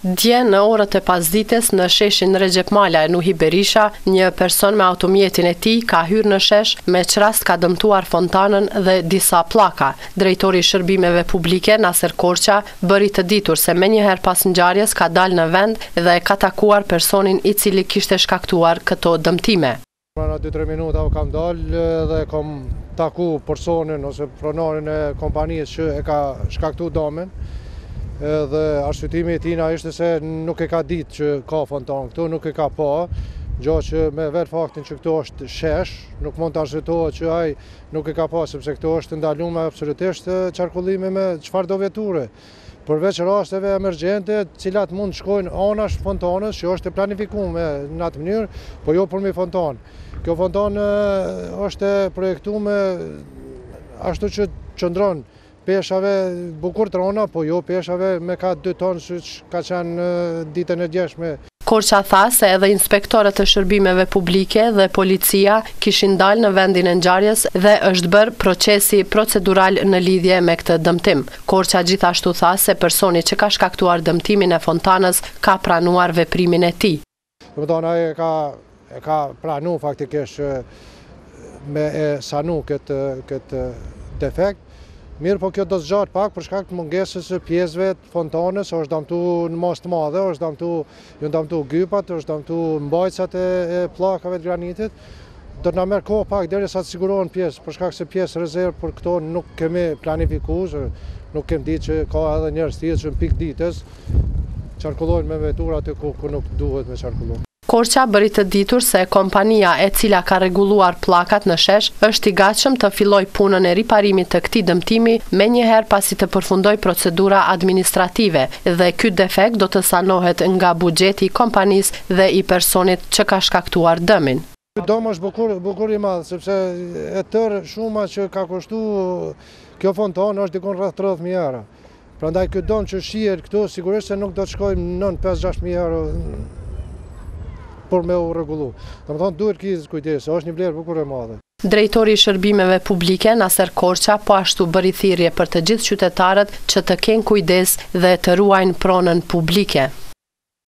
Dje në orët e pasdites në sheshin Recep Mala e Nuhi Berisha, një person me automjetin e tij ka hyrë në shesh me çrast ka dëmtuar fontanën dhe disa pllaka. Drejtori i shërbimeve publike Naser Korça bëri të ditur se menjëherë pas ngjarjes ka dalë në vend dhe ka takuar personin i cili kishte shkaktuar këto dëmtime. Në 2-3 minuta kam dalë dhe kam taku personin ose pronarin e kompanisë që e ka shkaktuar dëmin. Dhe arsyetimi i tij ishte se nuk e ka ditë që ka fontan këtu, nuk e ka pa, gjë që me vetë faktin që këtu është shesh, nuk mund të arsyetohet që ai nuk e ka pa sepse këtu është ndaluar absolutisht qarkullimi me çfarëdo veture. Përveç rasteve emergjente, të cilat mund të shkojnë anash fontanës, që është e planifikuar në atë mënyrë, po jo për me fontan. Kjo fontan është e projektuar ashtu që qëndron peshave bukur trona, po jo peshave me ka 2 tonë siç ka qenë ditën e djeshme. Korça tha se edhe inspektorët e shërbimeve publike dhe policia kishin dalë në vendin e ngjarjes dhe është bërë procesi procedural në lidhje me këtë dëmtim. Korça gjithashtu tha se personi që ka shkaktuar dëmtimin e fontanës ka pranuar veprimin e tij. Domethënë ai e ka pranuar faktikisht me sanu këtë defekt. Mirë, po kjo do zgjatë pak për shkak të mungesës së pjesëve të fontanës, është dëmtuar në masë të madhe, është dëmtuar gypat, është dëmtuar mbajtësat e pllakave të granitit. Do të na merr kohë pak derisa të sigurohen pjesë, për shkak se pjesë rezervë për këto nuk kemi planifikuar, nuk kemi ditë që ka edhe njerëz tjetër që në pikë ditës qarkullojnë me vetura aty ku nuk duhet me qarkullu. Korça bëri të ditur se kompania e cila ka rregulluar pllakat në shesh është i gatshëm të fillojë punën e riparimit të këtij dëmtimi menjëherë pasi të përfundojë procedura administrative dhe ky defekt do të sanohet nga buxheti i kompanisë dhe i personit që ka shkaktuar dëmin. Ky dëm është bukur i madh sepse e tërë shuma që ka kushtuar kjo fontan është dikon rreth 30.000 euro. Prandaj ky dëm që shihet këtu sigurisht se nuk do të shkojë në 5-6.000 euro por me u rregullu. Domethënë duhet kizë kujdes, është një vlerë bukur e madhe. Drejtori i shërbimeve publike Naser Korça po ashtu bëri thirrje për të gjithë qytetarët që të kenë kujdes dhe të ruajnë pronën publike.